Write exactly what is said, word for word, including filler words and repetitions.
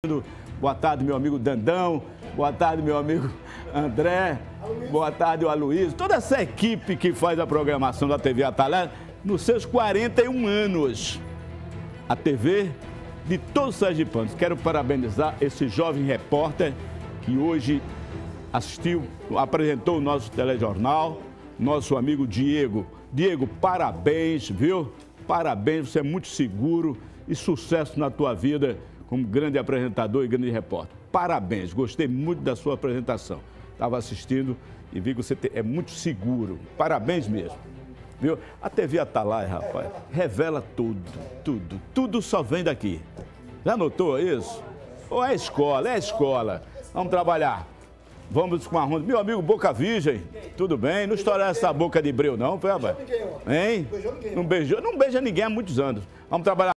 Boa tarde, meu amigo Dandão. Boa tarde, meu amigo André. Boa tarde, o Aloysio. Toda essa equipe que faz a programação da T V Atalaia nos seus quarenta e um anos. A T V de todos os sergipanos. Quero parabenizar esse jovem repórter que hoje assistiu, apresentou o nosso telejornal, nosso amigo Diego. Diego, parabéns, viu? Parabéns, você é muito seguro e sucesso na tua vida como grande apresentador e grande repórter. Parabéns, gostei muito da sua apresentação. Estava assistindo e vi que você é muito seguro. Parabéns mesmo. Viu? A T V Atalaia, rapaz, revela tudo, tudo, tudo só vem daqui. Já notou isso? Ou é escola, é escola. Vamos trabalhar. Vamos com a ronda. Meu amigo Boca Virgem, tudo bem? Não estourar essa boca de breu não, foi, rapaz? Hein? Não beijou? Não beija ninguém há muitos anos. Vamos trabalhar.